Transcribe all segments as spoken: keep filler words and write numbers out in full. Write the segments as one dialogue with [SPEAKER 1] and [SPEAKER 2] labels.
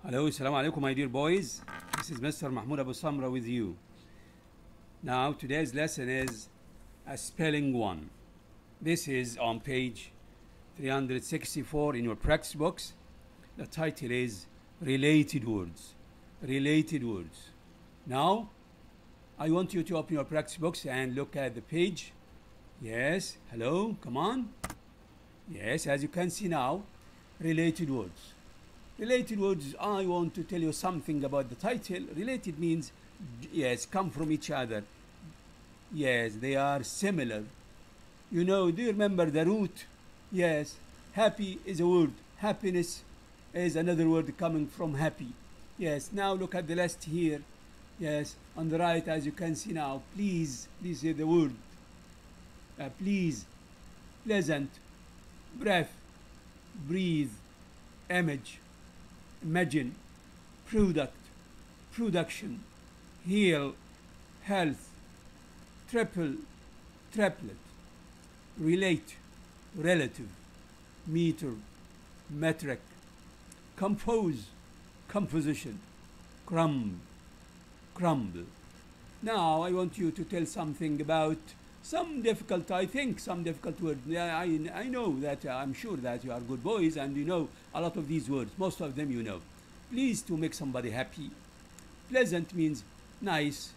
[SPEAKER 1] Hello, assalamu alaikum, my dear boys. This is Mister Mahmoud Abu Samra with you. Now, today's lesson is a spelling one. This is on page three hundred sixty-four in your practice books. The title is Related Words. Related Words. Now, I want you to open your practice books and look at the page. Yes, hello, come on. Yes, as you can see now, related words. Related words, I want to tell you something about the title. Related means, yes, come from each other. Yes, they are similar. You know, do you remember the root? Yes, happy is a word. Happiness is another word coming from happy. Yes, now look at the list here. Yes, on the right, as you can see now, please, please say the word. Uh, please, pleasant, breath, breathe, image, imagine, product, production, heal, health, triple, triplet, relate, relative, meter, metric, compose, composition, crumb, crumble. Now I want you to tell something about some difficult, I think, some difficult words. I, I know that, uh, I'm sure that you are good boys and you know a lot of these words. Most of them you know. Please, to make somebody happy. Pleasant means nice.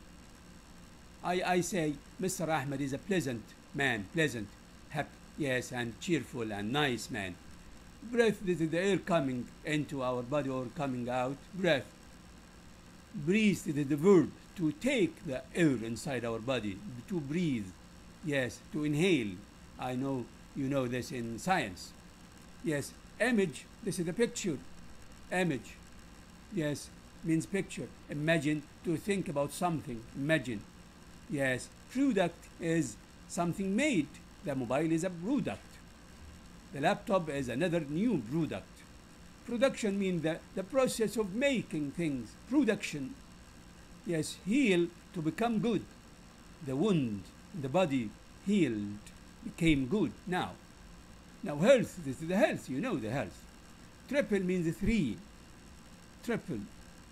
[SPEAKER 1] I, I say Mister Ahmed is a pleasant man, pleasant, happy, yes, and cheerful and nice man. Breath, this is the air coming into our body or coming out. Breath. Breathe, this is the verb, to take the air inside our body, to breathe, yes, to inhale. I know you know this in science. Yes, image, this is the picture. Image, yes, means picture. Imagine, to think about something, imagine. Yes, product is something made. The mobile is a product. The laptop is another new product. Production means the, the process of making things. Production. Yes, heal, to become good. The wound in the body healed, became good. Now, now health, this is the health, you know the health. Triple means three. Triple.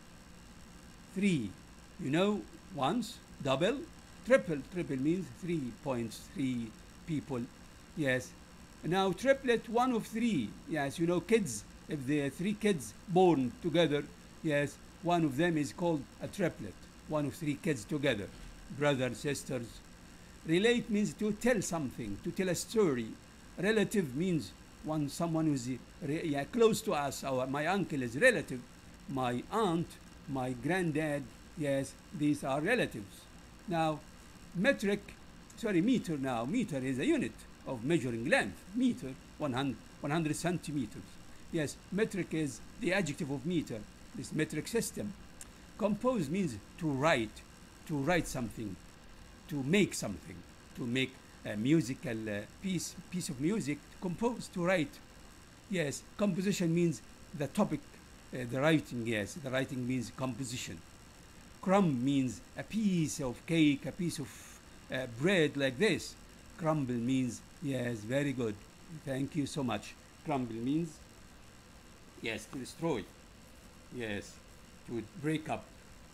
[SPEAKER 1] Three. You know, once, double, triple. Triple means three points, three people. Yes. Now triplet, one of three. Yes, you know, kids, if there are three kids born together, yes, one of them is called a triplet. One of three kids together, brothers, sisters. Relate means to tell something, to tell a story. Relative means one someone who's yeah, close to us. Our, my uncle is relative. My aunt, my granddad, yes, these are relatives. Now, metric, sorry, meter now. Meter is a unit of measuring length. Meter, one hundred centimeters. Yes, metric is the adjective of meter, this metric system. Compose means to write, to write something, to make something, to make a musical uh, piece, piece of music, compose, to write. Yes, composition means the topic, uh, the writing, yes, the writing means composition. Crumb means a piece of cake, a piece of uh, bread like this. Crumble means, yes, very good. Thank you so much. Crumble means, yes, to destroy. Yes, to break up.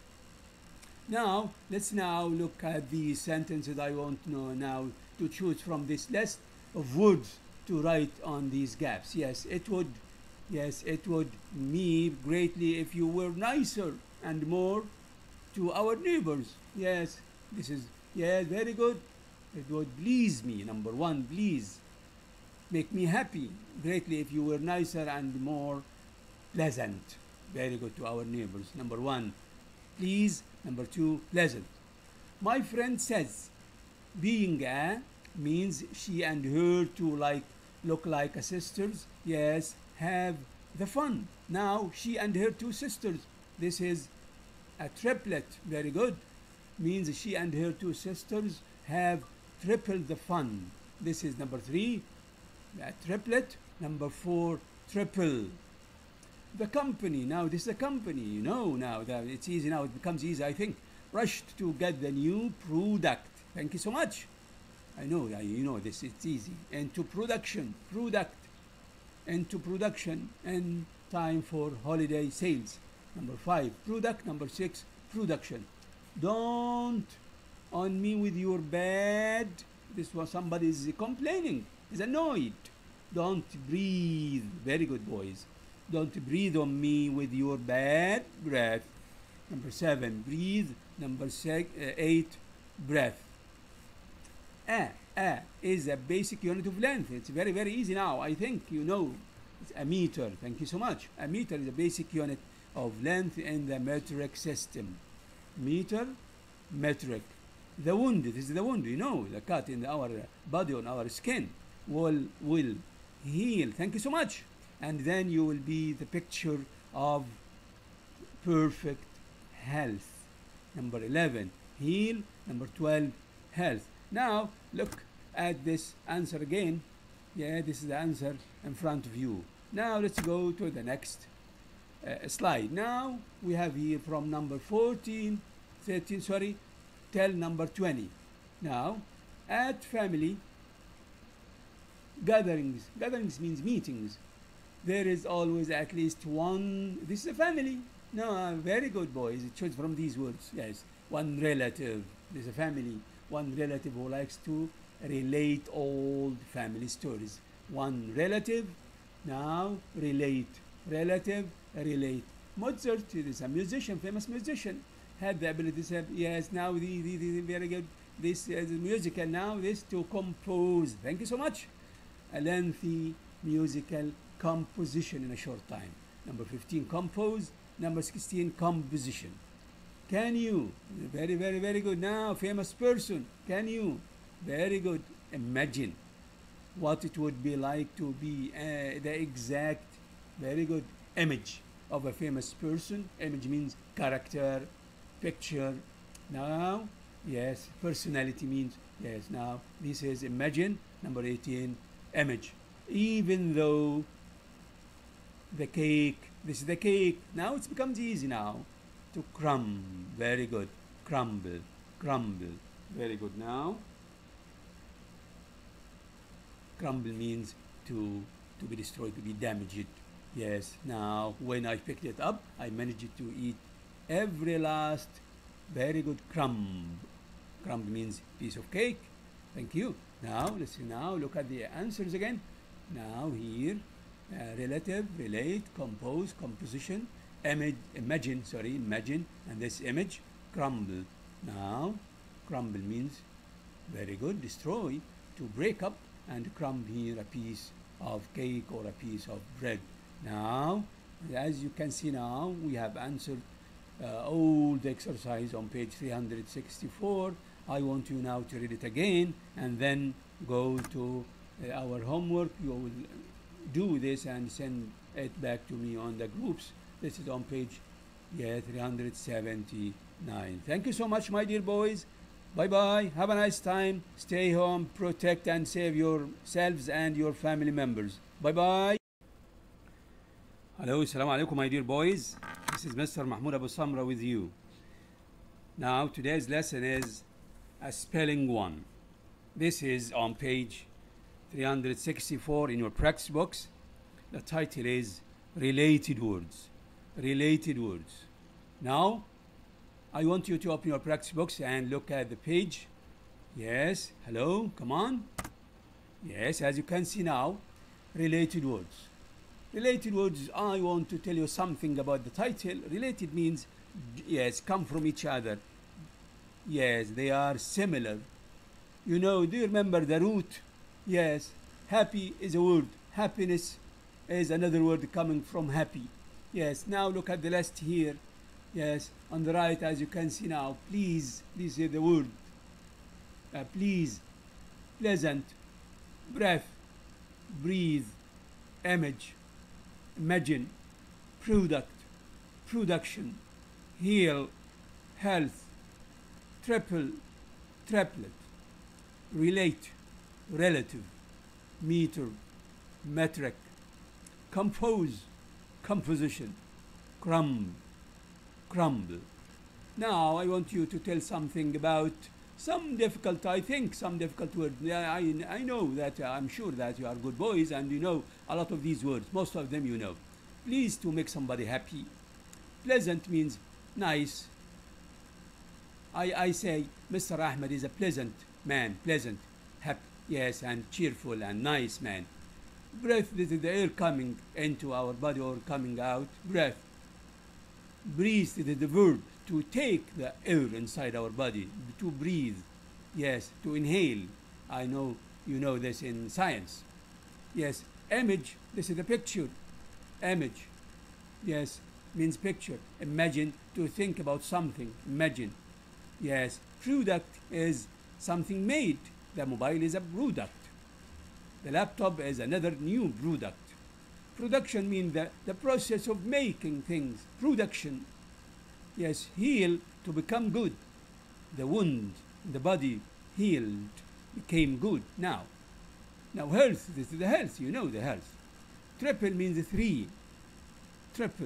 [SPEAKER 1] Now, let's now look at the sentences I want to know now to choose from this list of words to write on these gaps. Yes, it would, yes, it would me greatly if you were nicer and more to our neighbors. Yes, this is, yes, very good. It would please me, number one, please. Make me happy greatly if you were nicer and more pleasant. Very good to our neighbors. Number one, please. Number two, pleasant. My friend says, being a means she and her two like look like a sisters. Yes, have the fun. Now she and her two sisters. This is a triplet. Very good. Means she and her two sisters have triple the fun. This is number three, a triplet. Number four, triple. The company, now this is a company, you know now that it's easy now, it becomes easy, I think. Rushed to get the new product. Thank you so much. I know, you know this, it's easy. And to production, product. into production and time for holiday sales. Number five, product. Number six, production. Don't on me with your bad. This was somebody is complaining, is annoyed. Don't breathe. Very good, boys. Don't breathe on me with your bad breath. Number seven, breathe. Number six, uh, eight, breath. A, A is a basic unit of length. It's very, very easy now. I think you know. It's a meter. Thank you so much. A meter is a basic unit of length in the metric system. Meter, metric. The wound, this is the wound, you know, the cut in our body, on our skin, will, will heal. Thank you so much. And then you will be the picture of perfect health. Number eleven, heal. Number twelve, health. Now, look at this answer again. Yeah, this is the answer in front of you. Now, let's go to the next uh, slide. Now, we have here from number fourteen, thirteen, sorry, till number twenty. Now, at family gatherings, gatherings means meetings. There is always at least one, this is a family. No, uh, very good, boys. It shows from these words. Yes, one relative. There's a family. One relative who likes to relate old family stories. One relative, now relate. Relative, relate. Mozart is a musician, famous musician, had the ability to say, yes, now the, the, the very good, this is musical now, this to compose. Thank you so much. A lengthy musical composition in a short time. Number fifteen, compose. Number sixteen, composition. Can you? Very, very, very good. Now, famous person. Can you? Very good. Imagine what it would be like to be uh, the exact, very good, image of a famous person. Image means character, picture. Now, yes, personality means, yes, now, this is imagine. Number eighteen, image. Even though the cake, this is the cake. Now it becomes easy now to crumble. Very good. Crumble, crumble. Very good. Now, crumble means to to be destroyed, to be damaged. Yes. Now, when I picked it up, I managed to eat every last. Very good. Crumb. Crumb means piece of cake. Thank you. Now, let's see. Now, look at the answers again. Now, here, uh, relative, relate, compose, composition, image, imagine, sorry, imagine, and this image, crumble. Now, crumble means, very good, destroy, to break up, and crumb here, a piece of cake or a piece of bread. Now, as you can see now, we have answered uh, all the exercise on page three hundred sixty-four. I want you now to read it again and then go to uh, our homework. You will do this and send it back to me on the groups. This is on page yeah, three hundred seventy-nine. Thank you so much, my dear boys. Bye-bye. Have a nice time. Stay home, protect and save yourselves and your family members. Bye-bye. Hello, assalamu alaikum, my dear boys. This is Mister Mahmoud Abu Samra with you. Now, today's lesson is a spelling one. This is on page three hundred sixty-four in your practice books. The title is Related Words. Related words. Now, I want you to open your practice books and look at the page. Yes, hello, come on. Yes, as you can see now, related words. Related words, I want to tell you something about the title. Related means, yes, come from each other. Yes, they are similar. You know, do you remember the root? Yes, happy is a word. Happiness is another word coming from happy. Yes, now look at the list here. Yes, on the right, as you can see now, please, please hear the word. Uh, please, pleasant, breath, breathe, image, imagine, product, production, heal, health, triple, triplet, relate, relative, meter, metric, compose, composition, crumb, crumble. Now I want you to tell something about Some difficult, I think, some difficult words. Yeah, I, I know that, uh, I'm sure that you are good boys and you know a lot of these words. Most of them you know. Pleased to make somebody happy. Pleasant means nice. I, I say Mister Ahmed is a pleasant man, pleasant, happy, yes, and cheerful and nice man. Breath, this is the air coming into our body or coming out. Breath. Breathe, this is the verb, to take the air inside our body, to breathe, yes, to inhale. I know you know this in science. Yes, image, this is the picture. Image, yes, means picture. Imagine, to think about something, imagine. Yes, product is something made. The mobile is a product. The laptop is another new product. Production means the, the process of making things. Production. Yes, heal, to become good. The wound in the body healed, became good. Now, now health, this is the health, you know the health. Triple means three. Triple.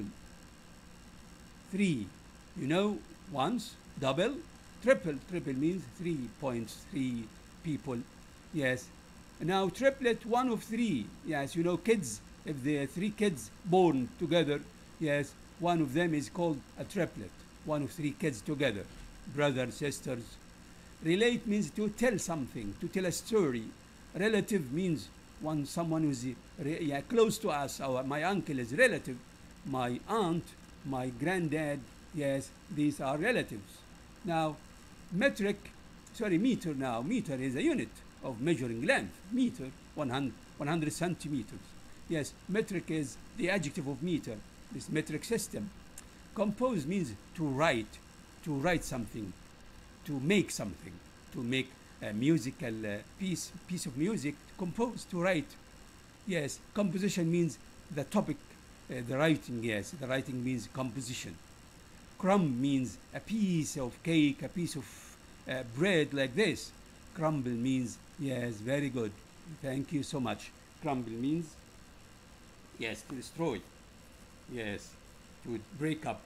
[SPEAKER 1] Three. You know, once, double, triple. Triple means three points, three people. Yes. Now triplet, one of three. Yes, you know, kids, if there are three kids born together, yes, one of them is called a triplet. One of three kids together, brothers, sisters. Relate means to tell something, to tell a story. Relative means one someone who's yeah, close to us. Our, my uncle is relative. My aunt, my granddad, yes, these are relatives. Now, metric, sorry, meter now. Meter is a unit of measuring length. Meter, one hundred, one hundred centimeters. Yes, metric is the adjective of meter, this metric system. Compose means to write, to write something, to make something, to make a musical uh, piece, piece of music, compose, to write. Yes, composition means the topic, uh, the writing, yes, the writing means composition. Crumb means a piece of cake, a piece of uh, bread like this. Crumble means, yes, very good. Thank you so much. Crumble means, yes, to destroy. Yes, to break up.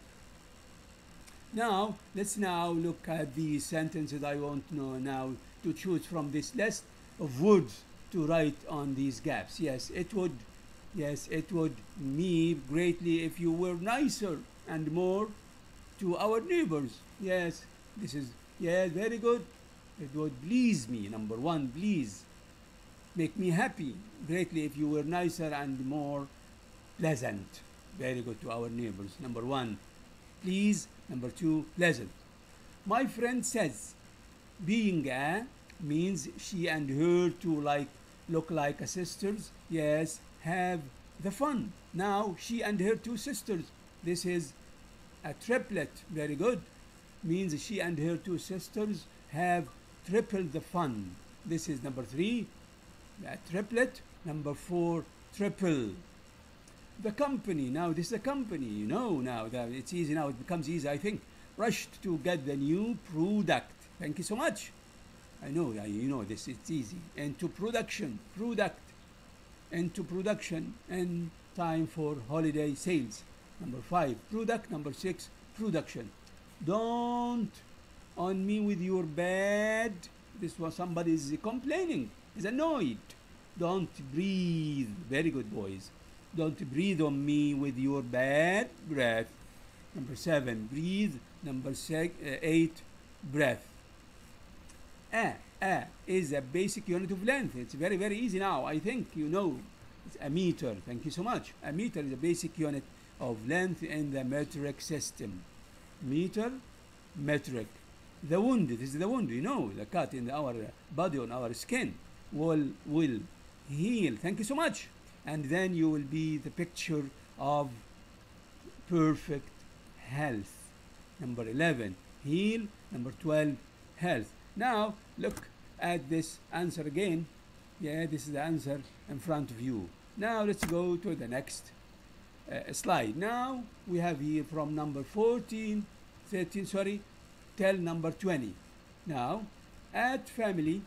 [SPEAKER 1] Now, let's now look at the sentences I want to know now to choose from this list of words to write on these gaps. Yes, it would, yes, it would me greatly if you were nicer and more to our neighbors. Yes, this is, yes, very good. It would please me, number one, please. Make me happy greatly if you were nicer and more pleasant. Very good to our neighbors. Number one, please. Number two, pleasant. My friend says, being a means she and her two like look like a sisters. Yes, have the fun. Now she and her two sisters. This is a triplet. Very good. Means she and her two sisters have triple the fun. This is number three, a triplet. Number four, triple. The company, now this is a company, you know now that it's easy now, it becomes easy, I think. Rushed to get the new product. Thank you so much. I know, you know this, it's easy. Into production, product, into production, and time for holiday sales. Number five, product. Number six, production. Don't on me with your bad. This was somebody is complaining, is annoyed. Don't breathe. Very good, boys. Don't breathe on me with your bad breath. Number seven, breathe. Number six, uh, eight, breath. A, A is a basic unit of length. It's very, very easy now. I think you know it's a meter. Thank you so much. A meter is a basic unit of length in the metric system. Meter, metric. The wound, this is the wound, you know, the cut in our body, on our skin, will, will heal. Thank you so much. And then you will be the picture of perfect health. Number eleven, heal. Number twelve, health. Now, look at this answer again. Yeah, this is the answer in front of you. Now, let's go to the next uh, slide. Now, we have here from number fourteen, thirteen, sorry, till number twenty. Now, at family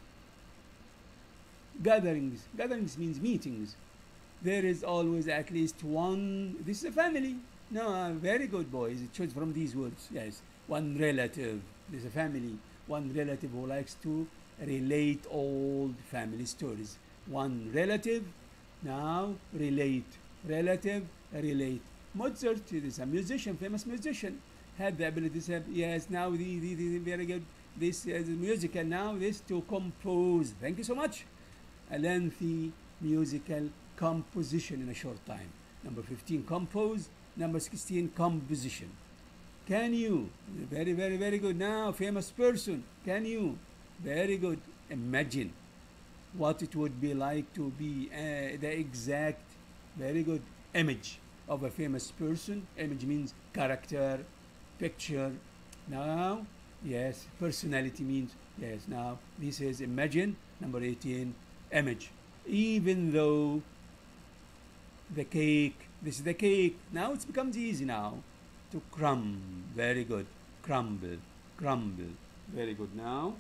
[SPEAKER 1] gatherings, gatherings means meetings. There is always at least one, this is a family. No, uh, very good, boys. Choose from these words. Yes, one relative. This is a family. one relative who likes to relate old family stories. One relative, now relate. Relative, relate. Mozart is a musician, famous musician, had the ability to say, yes, now the, the, the very good, this is musical, now this to compose. Thank you so much. A lengthy musical composition in a short time. Number fifteen, compose. Number sixteen, composition. Can you, very, very, very good. Now, famous person, can you, very good, imagine what it would be like to be uh, the exact, very good, image of a famous person. Image means character, picture. Now, yes, personality means, yes, now, this is imagine. Number eighteen, image. Even though the cake, this is the cake. Now it becomes easy now to crumble. Very good. Crumble, crumble. Very good. Now,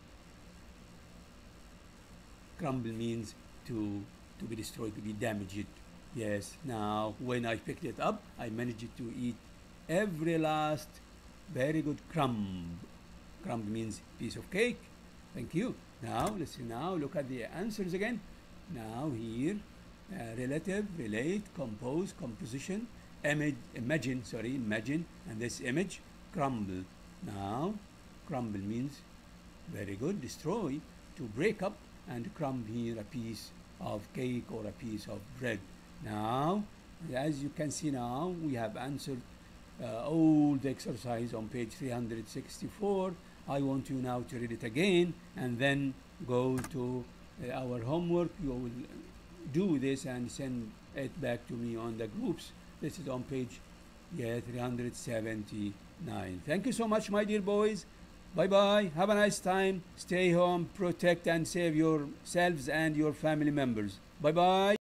[SPEAKER 1] crumble means to to be destroyed, to be damaged. Yes. Now, when I picked it up, I managed to eat every last. Very good. Crumb. Crumb means piece of cake. Thank you. Now, listen. Now, look at the answers again. Now here. Uh, relative, relate, compose, composition, image, imagine, sorry, imagine, and this image, crumble. Now, crumble means, very good, destroy, to break up, and crumb here a piece of cake or a piece of bread. Now, as you can see now, we have answered uh, all the exercise on page three hundred sixty-four. I want you now to read it again, and then go to uh, our homework. You will do this and send it back to me on the groups. This is on page yeah, three hundred seventy-nine. Thank you so much, my dear boys. Bye bye. Have a nice time. Stay home, protect and save yourselves and your family members. Bye bye.